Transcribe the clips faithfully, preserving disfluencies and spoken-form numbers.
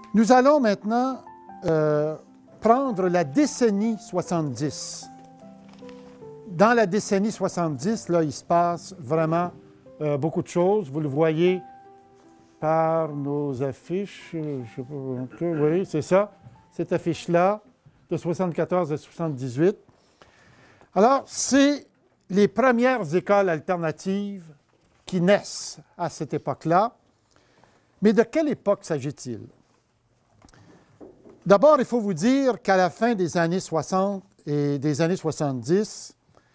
Nous allons maintenant euh, prendre la décennie soixante-dix. Dans la décennie soixante-dix, là, il se passe vraiment euh, beaucoup de choses. Vous le voyez par nos affiches. Je sais pas, oui, c'est ça, cette affiche-là, de soixante-quatorze à soixante-dix-huit. Alors, c'est les premières écoles alternatives qui naissent à cette époque-là. Mais de quelle époque s'agit-il? D'abord, il faut vous dire qu'à la fin des années soixante et des années soixante-dix,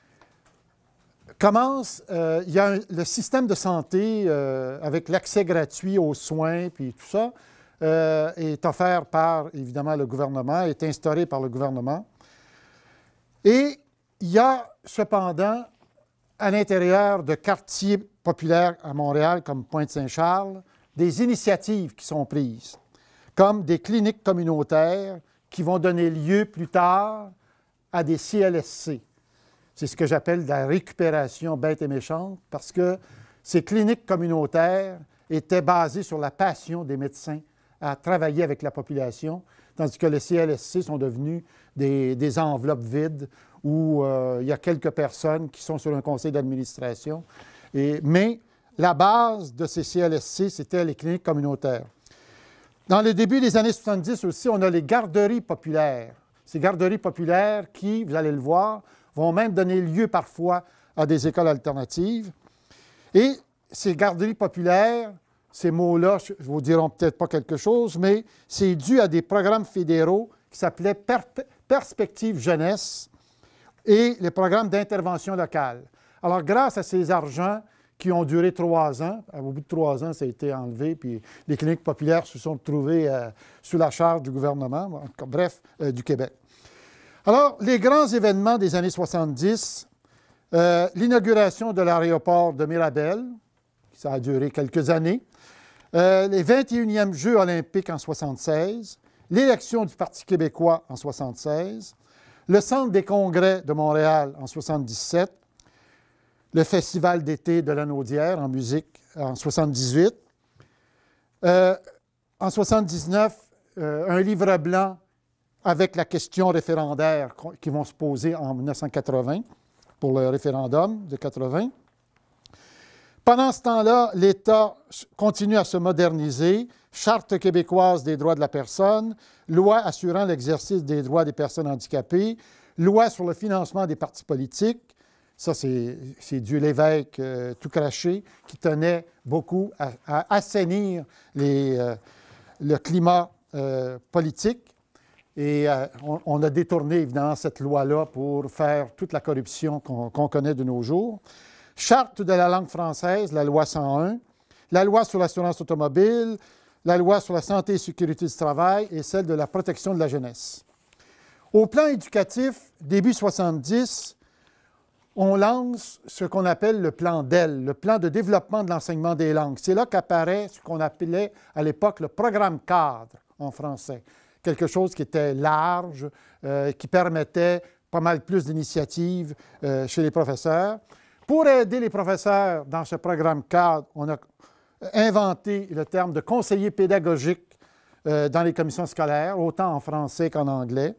commence, euh, il y a un, le système de santé euh, avec l'accès gratuit aux soins, puis tout ça, euh, est offert par, évidemment, le gouvernement, est instauré par le gouvernement. Et il y a cependant, à l'intérieur de quartiers populaires à Montréal, comme Pointe-Saint-Charles, des initiatives qui sont prises, comme des cliniques communautaires qui vont donner lieu plus tard à des C L S C. C'est ce que j'appelle la récupération bête et méchante, parce que ces cliniques communautaires étaient basées sur la passion des médecins à travailler avec la population, tandis que les C L S C sont devenus des, des enveloppes vides où euh, il y a quelques personnes qui sont sur un conseil d'administration. Et, mais la base de ces C L S C, c'était les cliniques communautaires. Dans le début des années soixante-dix aussi, on a les garderies populaires. Ces garderies populaires qui, vous allez le voir, vont même donner lieu parfois à des écoles alternatives. Et ces garderies populaires, ces mots-là ne vous diront peut-être pas quelque chose, mais c'est dû à des programmes fédéraux qui s'appelaient per Perspective Jeunesse et les programmes d'intervention locale. Alors, grâce à ces argents qui ont duré trois ans, au bout de trois ans, ça a été enlevé, puis les cliniques populaires se sont retrouvées euh, sous la charge du gouvernement, bref, euh, du Québec. Alors, les grands événements des années soixante-dix, euh, l'inauguration de l'aéroport de Mirabel, ça a duré quelques années, euh, les vingt et unième Jeux olympiques en soixante-seize, l'élection du Parti québécois en soixante-seize, le Centre des congrès de Montréal en soixante-dix-sept, le Festival d'été de l'Anaudière en musique en soixante-dix-huit, euh, en soixante-dix-neuf, euh, un livre blanc avec la question référendaire qui vont se poser en mille neuf cent quatre-vingt pour le référendum de quatre-vingt. Pendant ce temps-là, l'État continue à se moderniser. Charte québécoise des droits de la personne, loi assurant l'exercice des droits des personnes handicapées, loi sur le financement des partis politiques. Ça, c'est Dieu l'évêque euh, tout craché qui tenait beaucoup à, à assainir les, euh, le climat euh, politique. Et euh, on, on a détourné, évidemment, cette loi-là pour faire toute la corruption qu'on qu'on connaît de nos jours. Charte de la langue française, la loi cent un, la loi sur l'assurance automobile, la loi sur la santé et sécurité du travail et celle de la protection de la jeunesse. Au plan éducatif, début soixante-dix, on lance ce qu'on appelle le plan D E L, le plan de développement de l'enseignement des langues. C'est là qu'apparaît ce qu'on appelait à l'époque le programme cadre en français. Quelque chose qui était large, euh, qui permettait pas mal plus d'initiatives euh, chez les professeurs. Pour aider les professeurs dans ce programme cadre, on a inventé le terme de conseiller pédagogique euh, dans les commissions scolaires, autant en français qu'en anglais.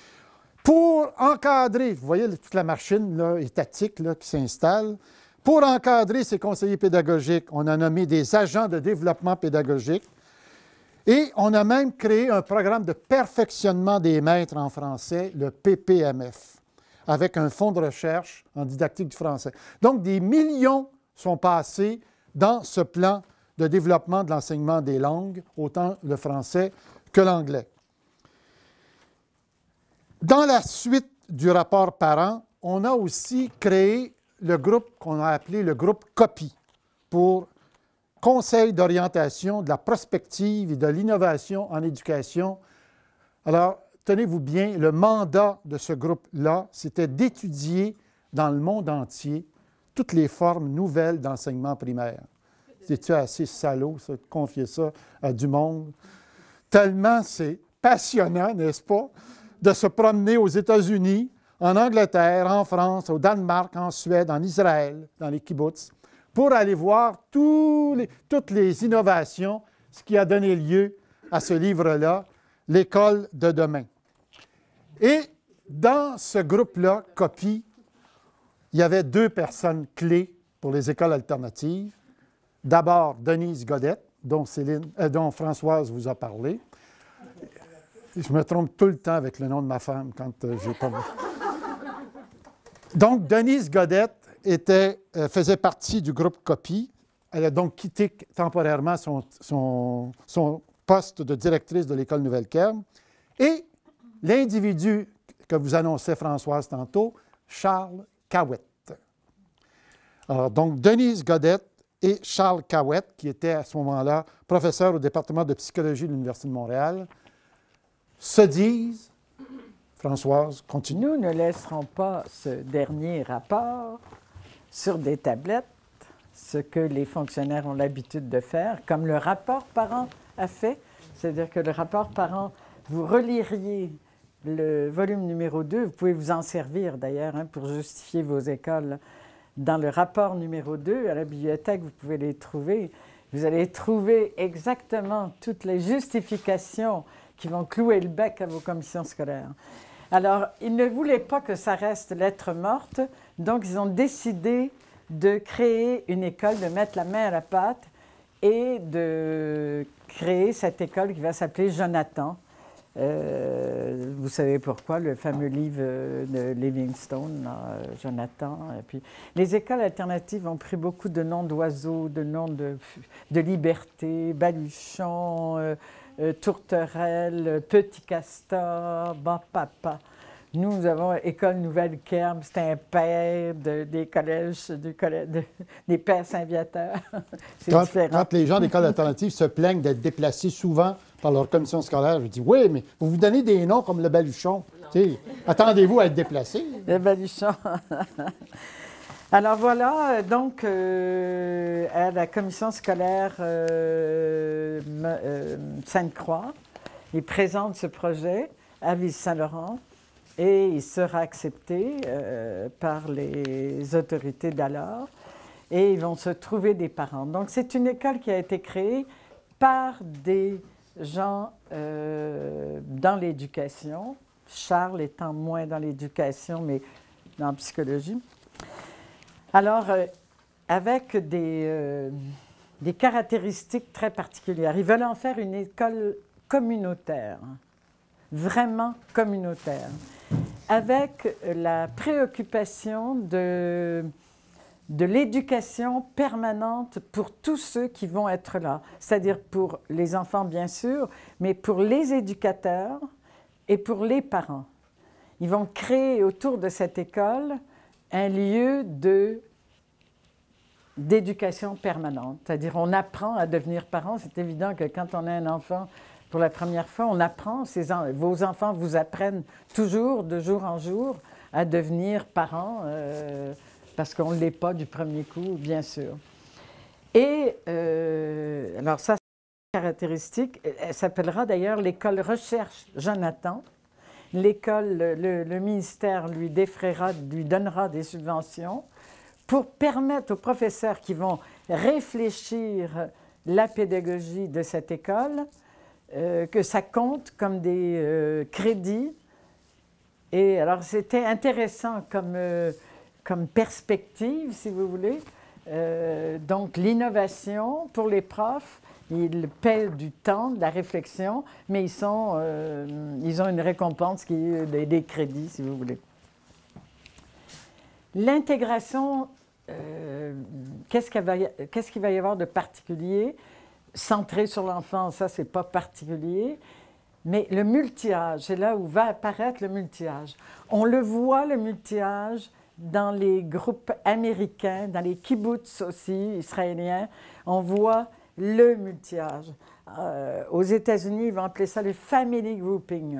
Pour encadrer, vous voyez toute la machine là, étatique là, qui s'installe, pour encadrer ces conseillers pédagogiques, on a nommé des agents de développement pédagogique et on a même créé un programme de perfectionnement des maîtres en français, le P P M F, avec un fonds de recherche en didactique du français. Donc, des millions sont passés dans ce plan de développement de l'enseignement des langues, autant le français que l'anglais. Dans la suite du rapport parent, on a aussi créé le groupe qu'on a appelé le groupe COPI pour Conseil d'orientation de la prospective et de l'innovation en éducation. Alors, tenez-vous bien, le mandat de ce groupe-là, c'était d'étudier dans le monde entier toutes les formes nouvelles d'enseignement primaire. C'est-tu assez salaud, ça, de confier ça à du monde? Tellement c'est passionnant, n'est-ce pas, de se promener aux États-Unis, en Angleterre, en France, au Danemark, en Suède, en Israël, dans les kibbutz, pour aller voir tous les, toutes les innovations, ce qui a donné lieu à ce livre-là, L'école de demain. Et dans ce groupe-là, Copie, il y avait deux personnes clés pour les écoles alternatives. D'abord, Denise Godette, dont, Céline, euh, dont Françoise vous a parlé. Je me trompe tout le temps avec le nom de ma femme quand euh, j'ai pas... Donc, Denise Godette était, euh, faisait partie du groupe Copie. Elle a donc quitté temporairement son, son, son poste de directrice de l'École Nouvelle-Cairn. Et l'individu que vous annonçait Françoise tantôt, Charles Cahouette. Alors, donc, Denise Godette et Charles Cahouette, qui était à ce moment-là professeur au département de psychologie de l'Université de Montréal, se disent, Françoise, continue. Nous ne laisserons pas ce dernier rapport sur des tablettes, ce que les fonctionnaires ont l'habitude de faire, comme le rapport parent a fait. C'est-à-dire que le rapport parent, vous reliriez le volume numéro deux, vous pouvez vous en servir d'ailleurs hein, pour justifier vos écoles. Dans le rapport numéro deux, à la bibliothèque, vous pouvez les trouver. Vous allez trouver exactement toutes les justifications qui vont clouer le bec à vos commissions scolaires. Alors, ils ne voulaient pas que ça reste lettre morte, donc ils ont décidé de créer une école, de mettre la main à la pâte et de créer cette école qui va s'appeler Jonathan. Euh, vous savez pourquoi, le fameux livre de Livingstone, euh, Jonathan. Et puis, les écoles alternatives ont pris beaucoup de noms d'oiseaux, de noms de, de liberté, Baluchon, euh, euh, Tourterelle, Petit Castor, Bon Papa. Nous, nous avons École Nouvelle-Cairn, c'est un père de, des collèges, du collège, de, des pères Saint-Viateur. C'est quand, différent. Quand les gens d'écoles alternatives se plaignent d'être déplacés souvent par leur commission scolaire, je dis, oui, mais vous vous donnez des noms comme le Baluchon. Attendez-vous à être déplacé. Le Baluchon. Alors voilà, donc, euh, à la commission scolaire euh, euh, Sainte-Croix, il présente ce projet à Ville-Saint-Laurent. Et il sera accepté euh, par les autorités d'alors et ils vont se trouver des parents. Donc, c'est une école qui a été créée par des gens euh, dans l'éducation, Charles étant moins dans l'éducation, mais dans la psychologie. Alors, euh, avec des, euh, des caractéristiques très particulières. Ils veulent en faire une école communautaire, vraiment communautaire, avec la préoccupation de, de l'éducation permanente pour tous ceux qui vont être là, c'est-à-dire pour les enfants, bien sûr, mais pour les éducateurs et pour les parents. Ils vont créer autour de cette école un lieu de, d'éducation permanente, c'est-à-dire on apprend à devenir parent. C'est évident que quand on a un enfant, pour la première fois, on apprend, ces en, vos enfants vous apprennent toujours, de jour en jour, à devenir parents, euh, parce qu'on ne l'est pas du premier coup, bien sûr. Et, euh, alors ça, c'est une caractéristique, elle s'appellera d'ailleurs l'école Recherche Jonathan. L'école, le, le ministère lui défraiera, lui donnera des subventions pour permettre aux professeurs qui vont réfléchir la pédagogie de cette école, Euh, que ça compte comme des euh, crédits. Et alors, c'était intéressant comme, euh, comme perspective, si vous voulez. Euh, donc, l'innovation pour les profs, ils paient du temps, de la réflexion, mais ils, sont, euh, ils ont une récompense qui est des, des crédits, si vous voulez. L'intégration, euh, qu'est-ce qu'il va, qu'est-ce qu'il va y avoir de particulier? Centré sur l'enfant, ça, c'est pas particulier. Mais le multi-âge, c'est là où va apparaître le multi-âge. On le voit, le multi-âge, dans les groupes américains, dans les kibbutz aussi, israéliens. On voit le multi-âge. Euh, aux États-Unis, ils vont appeler ça le family grouping.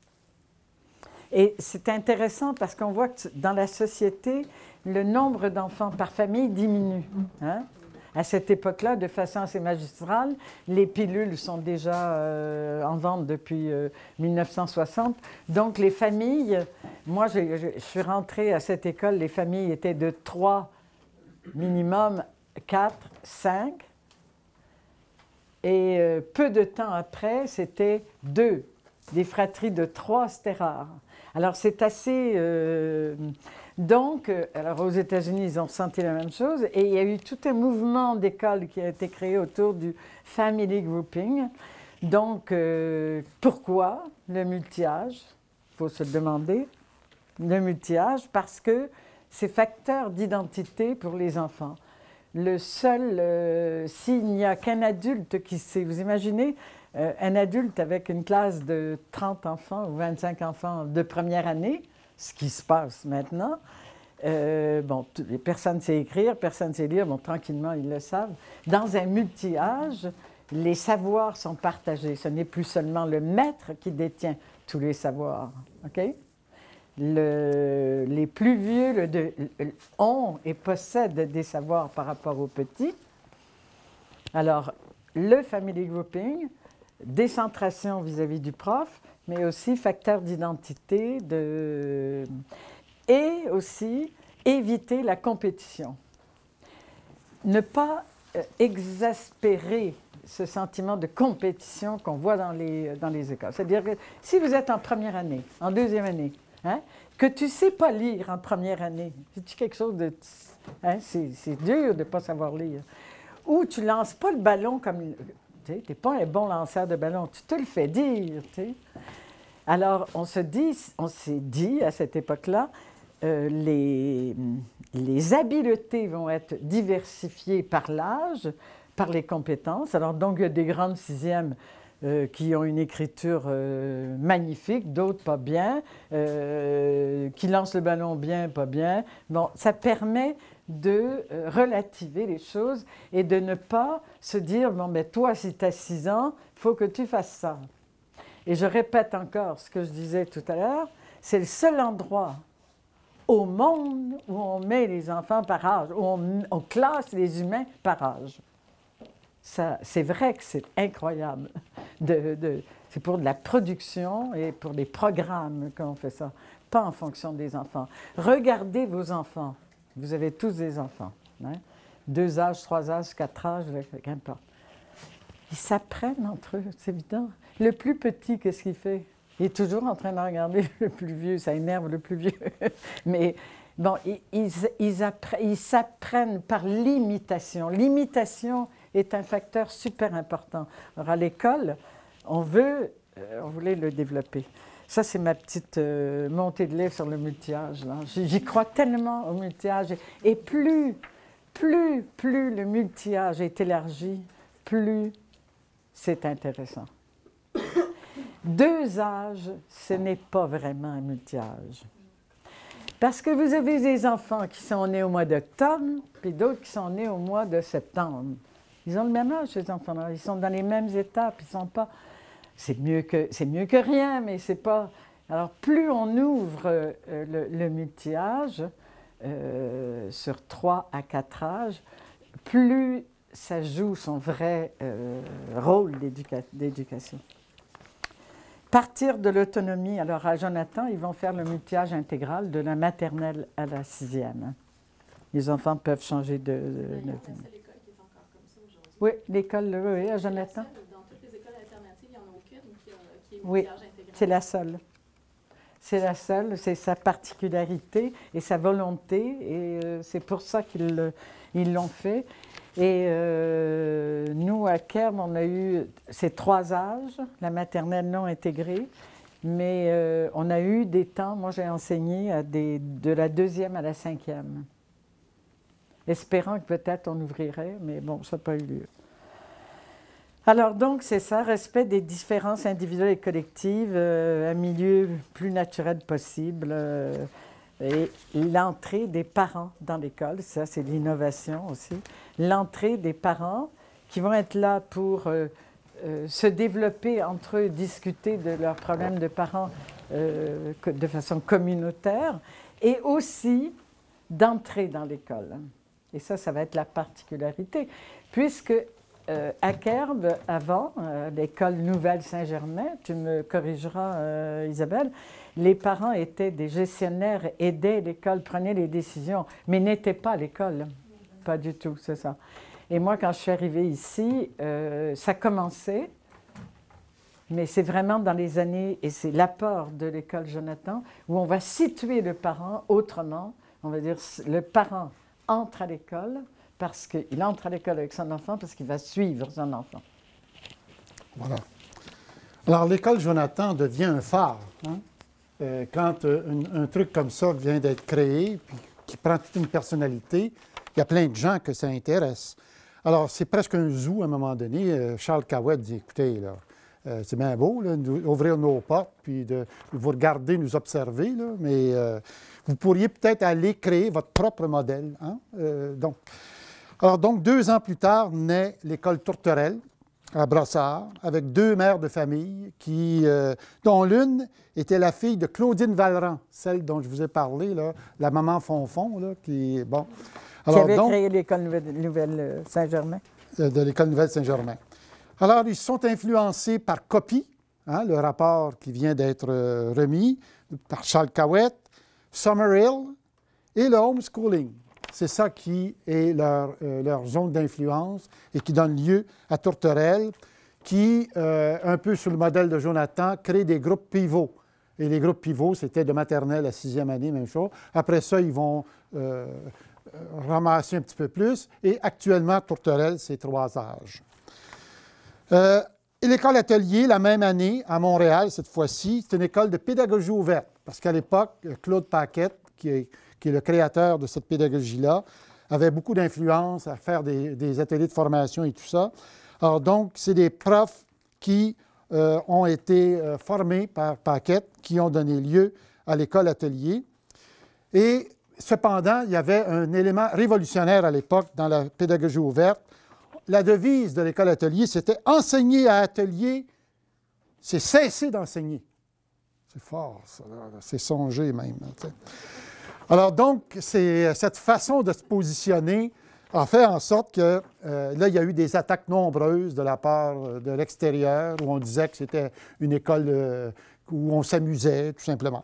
Et c'est intéressant parce qu'on voit que dans la société, le nombre d'enfants par famille diminue. Hein? À cette époque-là, de façon assez magistrale, les pilules sont déjà euh, en vente depuis euh, mille neuf cent soixante. Donc, les familles, moi, je, je, je suis rentrée à cette école, les familles étaient de trois minimum, quatre, cinq. Et euh, peu de temps après, c'était deux. Des fratries de trois, c'était rare. Alors, c'est assez... Euh, donc, alors aux États-Unis, ils ont ressenti la même chose. Et il y a eu tout un mouvement d'écoles qui a été créé autour du family grouping. Donc, euh, pourquoi le multi-âge? Il faut se le demander. Le multi-âge, parce que c'est facteur d'identité pour les enfants. Le seul, euh, s'il n'y a qu'un adulte qui sait, vous imaginez, euh, un adulte avec une classe de trente enfants ou vingt-cinq enfants de première année, ce qui se passe maintenant, euh, bon, personne ne sait écrire, personne ne sait lire, bon, tranquillement, ils le savent. Dans un multi-âge, les savoirs sont partagés. Ce n'est plus seulement le maître qui détient tous les savoirs, OK? Le, les plus vieux le, de, ont et possèdent des savoirs par rapport aux petits. Alors, le family grouping, décentration vis-à-vis du prof, mais aussi facteur d'identité de... et aussi éviter la compétition. Ne pas euh, exaspérer ce sentiment de compétition qu'on voit dans les, dans les écoles. C'est-à-dire que si vous êtes en première année, en deuxième année, hein, que tu ne sais pas lire en première année, c'est quelque chose de... Hein, c'est dur de ne pas savoir lire. Ou tu ne lances pas le ballon comme... Tu n'es pas un bon lanceur de ballon, tu te le fais dire. T'sais. Alors, on se dit, on s'est dit à cette époque-là, euh, les, les habiletés vont être diversifiées par l'âge, par les compétences. Alors, donc, il y a des grandes sixièmes euh, qui ont une écriture euh, magnifique, d'autres pas bien, euh, qui lancent le ballon bien, pas bien. Bon, ça permet de euh, relativer les choses et de ne pas se dire, bon, mais toi, si tu as six ans, il faut que tu fasses ça. Et je répète encore ce que je disais tout à l'heure, c'est le seul endroit au monde où on met les enfants par âge, où on, on classe les humains par âge. C'est vrai que c'est incroyable. De, de, c'est pour de la production et pour des programmes qu'on fait ça, pas en fonction des enfants. Regardez vos enfants. Vous avez tous des enfants. Hein? Deux âges, trois âges, quatre âges, qu'importe. Ils s'apprennent entre eux, c'est évident. Le plus petit, qu'est-ce qu'il fait? Il est toujours en train de regarder le plus vieux, ça énerve le plus vieux. Mais bon, ils, ils, ils s'apprennent par l'imitation. L'imitation est un facteur super important. Alors à l'école, on veut, euh, on voulait le développer. Ça, c'est ma petite euh, montée de lait sur le multi-âge. J'y crois tellement au multi-âge. Et plus, plus, plus le multi-âge est élargi, plus c'est intéressant. Deux âges, ce n'est pas vraiment un multi-âge. Parce que vous avez des enfants qui sont nés au mois d'octobre, puis d'autres qui sont nés au mois de septembre. Ils ont le même âge, ces enfants-là. Ils sont dans les mêmes étapes. Ils sont pas... C'est mieux que, c'est mieux que rien, mais c'est pas... Alors, plus on ouvre euh, le, le multi-âge euh, sur trois à quatre âges, plus ça joue son vrai euh, rôle d'éducation. Partir de l'autonomie. Alors, à Jonathan, ils vont faire le multi-âge intégral de la maternelle à la sixième. Les enfants peuvent changer de... de, de... C'est l'école qui est encore comme ça aujourd'hui. Oui, l'école, oui, à Jonathan. Dans toutes les écoles alternatives, il n'y en a aucune qui, a, qui est Oui, multi-âge intégral. c'est la seule. C'est la seule, c'est sa particularité et sa volonté, et euh, c'est pour ça qu'ils ils l'ont fait. Et euh, nous, à Kerb, on a eu ces trois âges, la maternelle non intégrée, mais euh, on a eu des temps, moi j'ai enseigné à des, de la deuxième à la cinquième, espérant que peut-être on ouvrirait, mais bon, ça n'a pas eu lieu. Alors donc, c'est ça, respect des différences individuelles et collectives, euh, un milieu plus naturel possible, euh, et l'entrée des parents dans l'école, ça c'est l'innovation aussi, l'entrée des parents qui vont être là pour euh, euh, se développer entre eux, discuter de leurs problèmes de parents euh, de façon communautaire, et aussi d'entrer dans l'école. Et ça, ça va être la particularité, puisque Euh, à Kerb, avant, euh, l'école Nouvelle-Saint-Germain, tu me corrigeras, euh, Isabelle, les parents étaient des gestionnaires, aidaient l'école, prenaient les décisions, mais n'étaient pas à l'école. Pas du tout, c'est ça. Et moi, quand je suis arrivée ici, euh, ça commençait, mais c'est vraiment dans les années, et c'est l'apport de l'école Jonathan, où on va situer le parent autrement. On va dire, le parent entre à l'école, parce qu'il entre à l'école avec son enfant, parce qu'il va suivre son enfant. Voilà. Alors, l'école Jonathan devient un phare. Hein? Euh, quand euh, un, un truc comme ça vient d'être créé, puis qui prend toute une personnalité, il y a plein de gens que ça intéresse. Alors, c'est presque un zoo à un moment donné. Euh, Charles Cowett dit, écoutez, là, euh, c'est bien beau d'ouvrir nos portes, puis de vous regarder, nous observer, là, mais euh, vous pourriez peut-être aller créer votre propre modèle. Hein? Euh, donc. Alors, donc, deux ans plus tard, naît l'école Tourterelle, à Brossard, avec deux mères de famille, qui, euh, dont l'une était la fille de Claudine Valran, celle dont je vous ai parlé, là, la maman Fonfon, là, qui, bon. Alors, qui avait donc, créé l'école Nouvelle Saint-Germain. De l'école Nouvelle Saint-Germain. Alors, ils sont influencés par Copy, hein, le rapport qui vient d'être euh, remis, par Charles Cowett, Summerhill et le homeschooling. C'est ça qui est leur, euh, leur zone d'influence et qui donne lieu à Tourterelle, qui, euh, un peu sur le modèle de Jonathan, crée des groupes pivots. Et les groupes pivots, c'était de maternelle à sixième année, même chose. Après ça, ils vont euh, ramasser un petit peu plus. Et actuellement, Tourterelle, c'est trois âges. Euh, et l'école Atelier, la même année, à Montréal, cette fois-ci, c'est une école de pédagogie ouverte. Parce qu'à l'époque, Claude Paquette, qui est qui est le créateur de cette pédagogie-là, avait beaucoup d'influence à faire des, des ateliers de formation et tout ça. Alors donc, c'est des profs qui euh, ont été euh, formés par Paquette, qui ont donné lieu à l'école Atelier. Et cependant, il y avait un élément révolutionnaire à l'époque dans la pédagogie ouverte. La devise de l'école Atelier, c'était « Enseigner à Atelier, c'est cesser d'enseigner ». C'est fort, ça, c'est songé même. T'sais. Alors donc, cette façon de se positionner a fait en sorte que euh, là, il y a eu des attaques nombreuses de la part de l'extérieur, où on disait que c'était une école euh, où on s'amusait, tout simplement.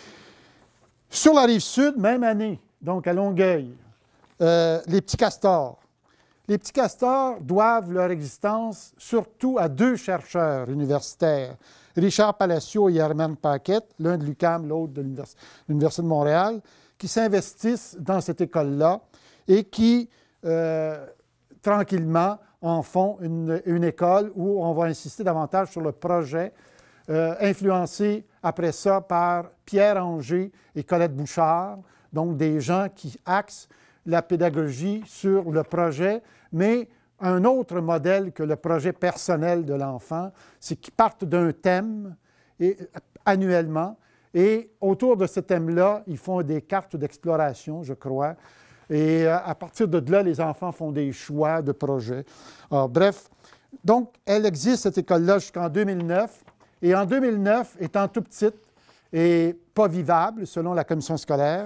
Sur la rive sud, même année, donc à Longueuil, euh, les petits castors. Les petits castors doivent leur existence surtout à deux chercheurs universitaires, Richard Palacio et Herman Paquette, l'un de l'U Q A M, l'autre de l'Université de Montréal, qui s'investissent dans cette école-là et qui, euh, tranquillement, en font une, une école où on va insister davantage sur le projet, euh, influencé après ça par Pierre Anger et Colette Bouchard, donc des gens qui axent la pédagogie sur le projet, mais un autre modèle que le projet personnel de l'enfant, c'est qu'ils partent d'un thème et, annuellement. Et autour de ce thème-là, ils font des cartes d'exploration, je crois. Et à partir de là, les enfants font des choix de projets. Alors, bref, donc, elle existe, cette école-là, jusqu'en deux mille neuf. Et en deux mille neuf, étant tout petite et pas vivable, selon la commission scolaire,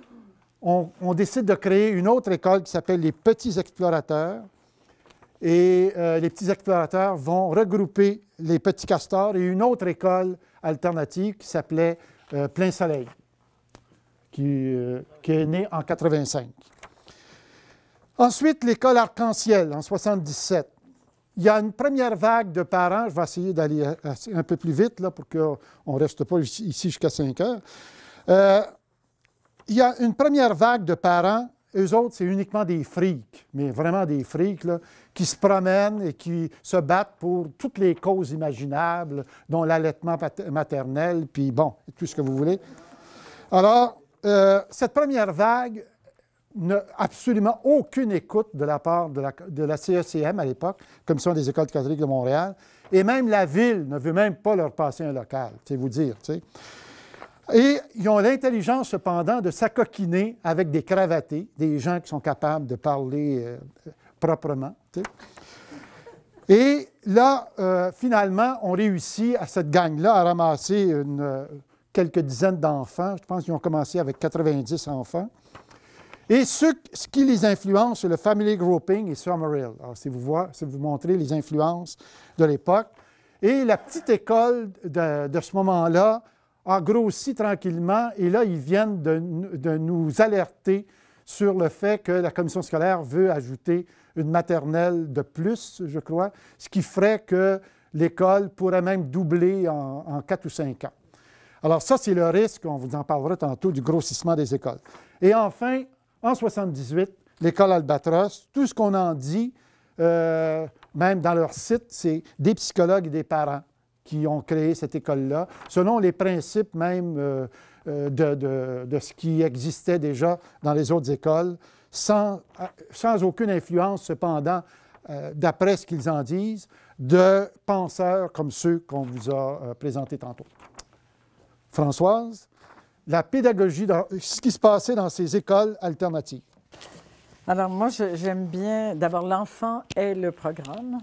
on, on décide de créer une autre école qui s'appelle les Petits Explorateurs. Et euh, les Petits Explorateurs vont regrouper les Petits Castors et une autre école alternative qui s'appelait euh, Plein Soleil, qui, euh, qui est née en quatre-vingt-cinq. Ensuite, l'école Arc-en-Ciel, en soixante-dix-sept. Il y a une première vague de parents, je vais essayer d'aller un peu plus vite là, pour qu'on ne reste pas ici jusqu'à cinq heures. Euh, il y a une première vague de parents, eux autres, c'est uniquement des freaks, mais vraiment des freaks, là, qui se promènent et qui se battent pour toutes les causes imaginables, dont l'allaitement maternel, puis bon, tout ce que vous voulez. Alors, euh, cette première vague n'a absolument aucune écoute de la part de la, de la C E C M à l'époque, Commission des écoles catholiques de Montréal, et même la ville ne veut même pas leur passer un local, c'est vous dire, tu sais. Et ils ont l'intelligence, cependant, de s'acoquiner avec des cravatés, des gens qui sont capables de parler euh, proprement. Tu sais. Et là, euh, finalement, on réussit à cette gang-là à ramasser une, euh, quelques dizaines d'enfants. Je pense qu'ils ont commencé avec quatre-vingt-dix enfants. Et ce, ce qui les influence, c'est le family grouping et Summerhill. Alors, si vous, voyez, si vous montrez les influences de l'époque. Et la petite école de, de ce moment-là a grossi tranquillement, et là, ils viennent de, de nous alerter sur le fait que la commission scolaire veut ajouter une maternelle de plus, je crois, ce qui ferait que l'école pourrait même doubler en, en quatre ou cinq ans. Alors ça, c'est le risque, on vous en parlera tantôt, du grossissement des écoles. Et enfin, en soixante-dix-huit, l'école Albatros, tout ce qu'on en dit, euh, même dans leur site, c'est des psychologues et des parents qui ont créé cette école-là, selon les principes même euh, de, de, de ce qui existait déjà dans les autres écoles, sans, sans aucune influence, cependant, euh, d'après ce qu'ils en disent, de penseurs comme ceux qu'on vous a euh, présentés tantôt. Françoise, la pédagogie, dans, ce qui se passait dans ces écoles alternatives. Alors moi, j'aime bien, d'abord, l'enfant est le programme.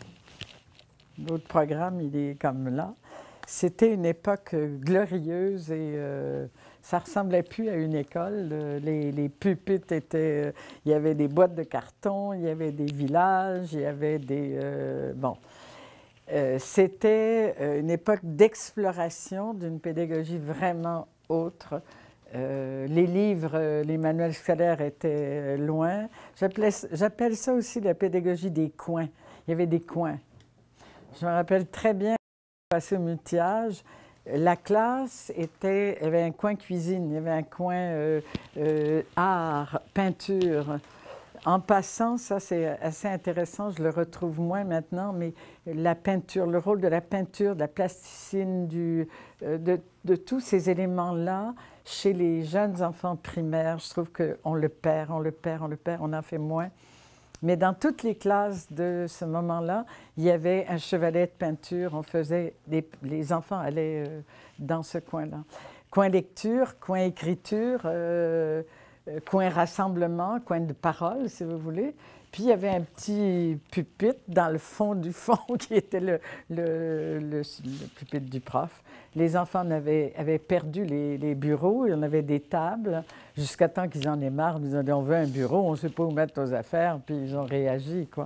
L'autre programme, il est comme là. C'était une époque glorieuse et euh, ça ne ressemblait plus à une école. Les, les pupitres étaient... Euh, il y avait des boîtes de carton, il y avait des villages, il y avait des... Euh, bon. Euh, C'était une époque d'exploration d'une pédagogie vraiment autre. Euh, les livres, les manuels scolaires étaient loin. J'appelle ça aussi la pédagogie des coins. Il y avait des coins. Je me rappelle très bien, passé au multi-âge, la classe était, il y avait un coin cuisine, il y avait un coin euh, euh, art, peinture. En passant, ça c'est assez intéressant, je le retrouve moins maintenant, mais la peinture, le rôle de la peinture, de la plasticine, du, euh, de, de tous ces éléments-là, chez les jeunes enfants primaires, je trouve qu'on le perd, on le perd, on le perd, on en fait moins. Mais dans toutes les classes de ce moment-là, il y avait un chevalet de peinture. On faisait, des, les enfants allaient euh, dans ce coin-là. Coin lecture, coin écriture, euh, coin rassemblement, coin de parole, si vous voulez. Puis il y avait un petit pupitre dans le fond du fond qui était le, le, le, le pupitre du prof. Les enfants avaient, avaient perdu les, les bureaux, il y en avait des tables, jusqu'à temps qu'ils en aient marre. Ils ont dit, on veut un bureau, on ne sait pas où mettre nos affaires, puis ils ont réagi, quoi.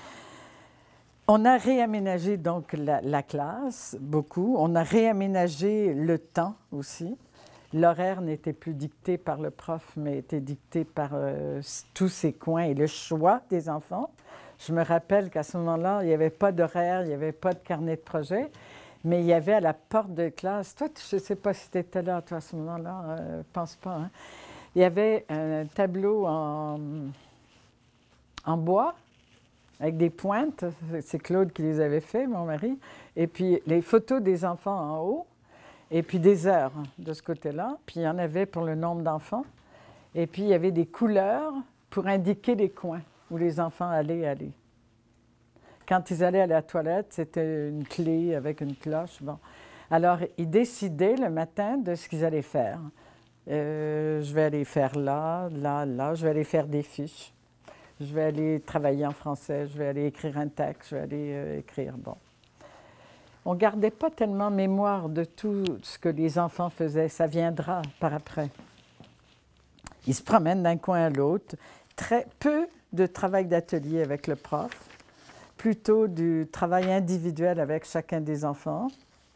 On a réaménagé donc la, la classe, beaucoup. On a réaménagé le temps aussi. L'horaire n'était plus dicté par le prof, mais était dicté par euh, tous ces coins et le choix des enfants. Je me rappelle qu'à ce moment-là, il n'y avait pas d'horaire, il n'y avait pas de carnet de projet, mais il y avait à la porte de classe, toi, je ne sais pas si tu étais là, toi, à ce moment-là, euh, pense pas, hein? Il y avait un tableau en, en bois, avec des pointes, c'est Claude qui les avait fait, mon mari, et puis les photos des enfants en haut, et puis des heures de ce côté-là, puis il y en avait pour le nombre d'enfants, et puis il y avait des couleurs pour indiquer les coins où les enfants allaient aller. Quand ils allaient à la toilette, c'était une clé avec une cloche. Bon. Alors, ils décidaient le matin de ce qu'ils allaient faire. Euh, je vais aller faire là, là, là, je vais aller faire des fiches. Je vais aller travailler en français, je vais aller écrire un texte, je vais aller euh, écrire, bon. On ne gardait pas tellement mémoire de tout ce que les enfants faisaient. Ça viendra par après. Ils se promènent d'un coin à l'autre. Très peu de travail d'atelier avec le prof, plutôt du travail individuel avec chacun des enfants.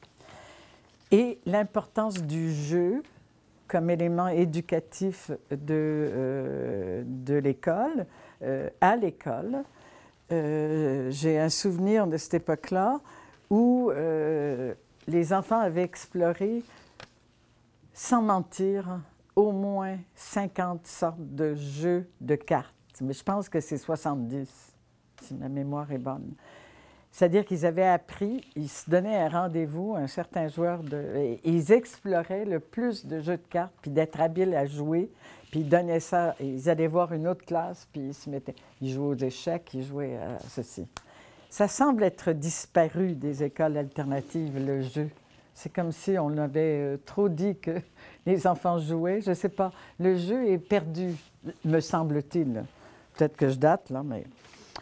Et l'importance du jeu comme élément éducatif de, euh, de l'école, euh, à l'école. Euh, j'ai un souvenir de cette époque-là où euh, les enfants avaient exploré, sans mentir, au moins cinquante sortes de jeux de cartes. Mais je pense que c'est soixante-dix, si ma mémoire est bonne. C'est-à-dire qu'ils avaient appris, ils se donnaient un rendez-vous, un certain joueur, de, et ils exploraient le plus de jeux de cartes, puis d'être habiles à jouer, puis ils donnaient ça, et ils allaient voir une autre classe, puis ils se mettaient, ils jouaient aux échecs, ils jouaient à ceci. Ça semble être disparu des écoles alternatives, le jeu. C'est comme si on avait trop dit que les enfants jouaient. Je ne sais pas, le jeu est perdu, me semble-t-il. Peut-être que je date, là, mais...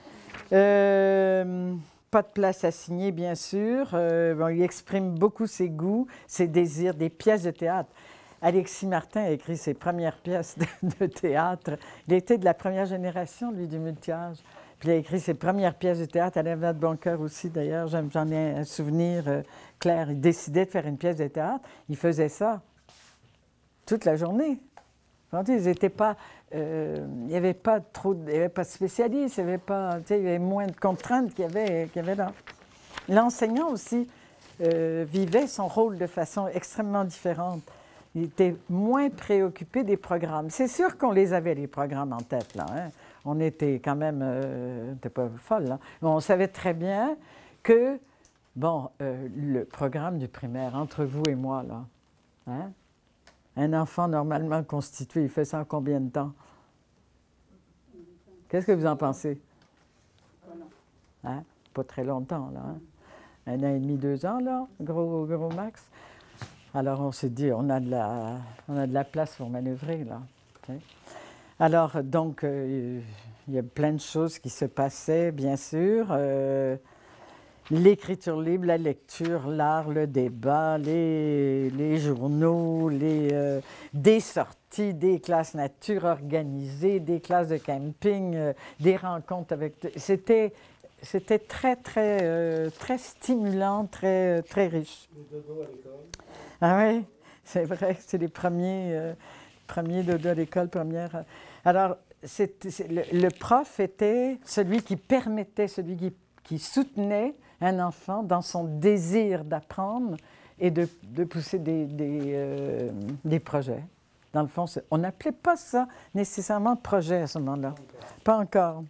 Euh, pas de place assignée, bien sûr. Euh, bon, il exprime beaucoup ses goûts, ses désirs, des pièces de théâtre. Alexis Martin a écrit ses premières pièces de, de théâtre. Il était de la première génération, lui, du multi-âge. Puis il a écrit ses premières pièces de théâtre, Alain de Boncoeur aussi, d'ailleurs. J'en ai un souvenir euh, clair. Il décidait de faire une pièce de théâtre. Il faisait ça toute la journée. Ils étaient pas, euh, il n'y avait pas trop, il y avait pas de spécialistes, il y avait pas, tu sais, il y avait moins de contraintes qu'il y avait, qu'il y avait là. L'enseignant aussi euh, vivait son rôle de façon extrêmement différente. Il était moins préoccupé des programmes. C'est sûr qu'on les avait, les programmes, en tête, là. Hein? On était quand même, euh, t'es pas folle, là. Mais on savait très bien que, bon, euh, le programme du primaire, entre vous et moi, là, hein? Un enfant normalement constitué, il fait ça en combien de temps? Qu'est-ce que vous en pensez? Hein? Pas très longtemps, là. Hein? Un an et demi, deux ans, là, gros, gros max. Alors, on s'est dit, on a de la, on a de la place pour manœuvrer, là. Okay? Alors, donc, euh, il y a plein de choses qui se passaient, bien sûr. Euh, L'écriture libre, la lecture, l'art, le débat, les, les journaux, les, euh, des sorties, des classes nature organisées, des classes de camping, euh, des rencontres avec... C'était, c'était très, très, euh, très stimulant, très, très riche. Les dodos à l'école. Ah oui, c'est vrai, c'est les premiers, euh, premiers dodos à l'école, première... Alors, c'est, c'est, le, le prof était celui qui permettait, celui qui, qui soutenait un enfant dans son désir d'apprendre et de, de pousser des, des, euh, des projets. Dans le fond, on n'appelait pas ça nécessairement projet à ce moment-là. Pas encore.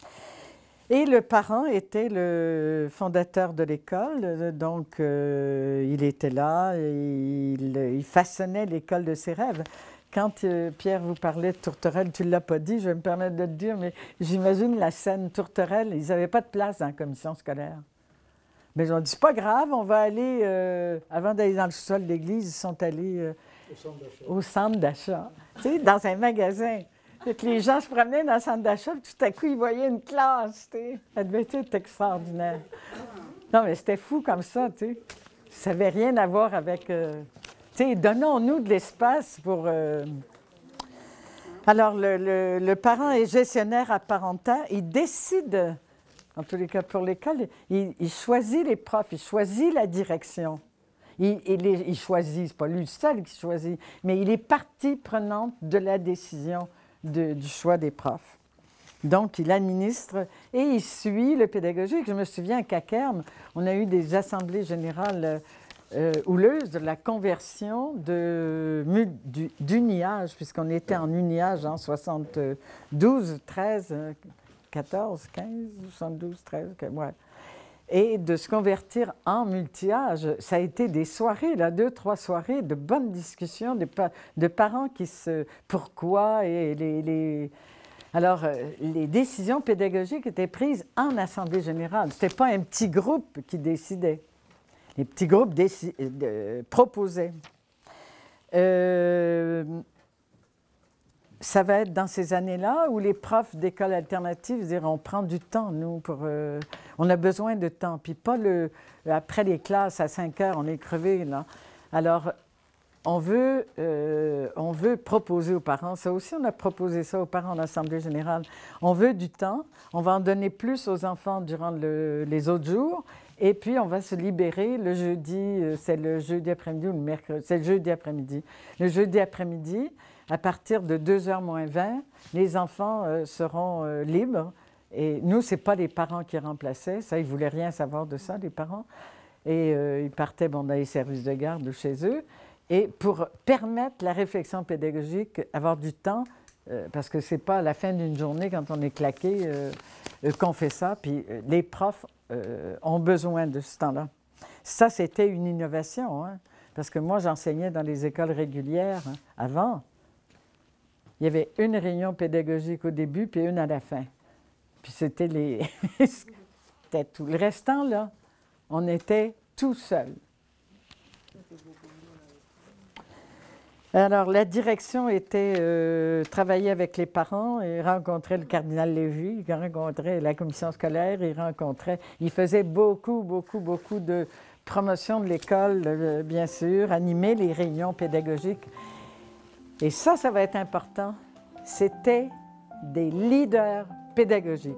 Et le parent était le fondateur de l'école, donc euh, il était là, et il, il façonnait l'école de ses rêves. Quand euh, Pierre vous parlait de Tourterelle, tu ne l'as pas dit, je vais me permettre de le dire, mais j'imagine la scène Tourterelle, ils n'avaient pas de place dans la commission scolaire. Mais ils ont dit, c'est pas grave, on va aller, euh, avant d'aller dans le sol de l'église, ils sont allés euh, au centre d'achat, tu sais, dans un magasin. Et que les gens se promenaient dans le centre d'achat, puis tout à coup, ils voyaient une classe, tu sais. Ça devait être extraordinaire. Non, mais c'était fou comme ça, tu sais. Ça n'avait rien à voir avec... Euh, tu sais, donnons-nous de l'espace pour... Euh... Alors, le, le, le parent est gestionnaire à part entière, il décide... En tous les cas, pour l'école, il, il choisit les profs, il choisit la direction. Il, il, il choisit, c'est pas lui seul qui choisit, mais il est partie prenante de la décision de, du choix des profs. Donc, il administre et il suit le pédagogique. Je me souviens qu'à Kermes, on a eu des assemblées générales euh, houleuses de la conversion de, du, d'uniage, puisqu'on était en uniage en soixante-douze, treize... quatorze, quinze, soixante-douze, treize, ouais. Et de se convertir en multi-âge, ça a été des soirées, là, deux, trois soirées de bonnes discussions, de, pa de parents qui se... Pourquoi et les... les... Alors, euh, les décisions pédagogiques étaient prises en assemblée générale. Ce n'était pas un petit groupe qui décidait. Les petits groupes euh, proposaient. Euh... Ça va être dans ces années-là où les profs d'école alternative diront on prend du temps, nous, pour... Euh, on a besoin de temps. Puis pas le... Après les classes, à cinq heures, on est crevé, là. Alors, on veut, euh, on veut proposer aux parents, ça aussi, on a proposé ça aux parents en Assemblée générale. On veut du temps, on va en donner plus aux enfants durant le, les autres jours, et puis on va se libérer le jeudi, c'est le jeudi après-midi ou le mercredi, c'est le jeudi après-midi. Le jeudi après-midi, à partir de deux heures moins vingt, les enfants euh, seront euh, libres. Et nous, ce n'est pas les parents qui remplaçaient. Ça, ils ne voulaient rien savoir de ça, les parents. Et euh, ils partaient bon, dans les services de garde ou chez eux. Et pour permettre la réflexion pédagogique, avoir du temps, euh, parce que ce n'est pas à la fin d'une journée, quand on est claqué, euh, euh, qu'on fait ça. Puis euh, les profs euh, ont besoin de ce temps-là. Ça, c'était une innovation, hein, parce que moi, j'enseignais dans les écoles régulières hein, avant. Il y avait une réunion pédagogique au début, puis une à la fin. Puis c'était les... c'était tout. Le restant, là, on était tout seul. Alors, la direction était euh, travailler avec les parents et rencontrer le cardinal Lévy, il rencontrait la commission scolaire, il rencontrait... Il faisait beaucoup, beaucoup, beaucoup de promotion de l'école, euh, bien sûr, animer les réunions pédagogiques. Et ça, ça va être important. C'était des leaders pédagogiques.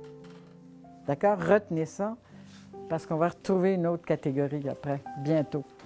D'accord? Retenez ça, parce qu'on va retrouver une autre catégorie après, bientôt.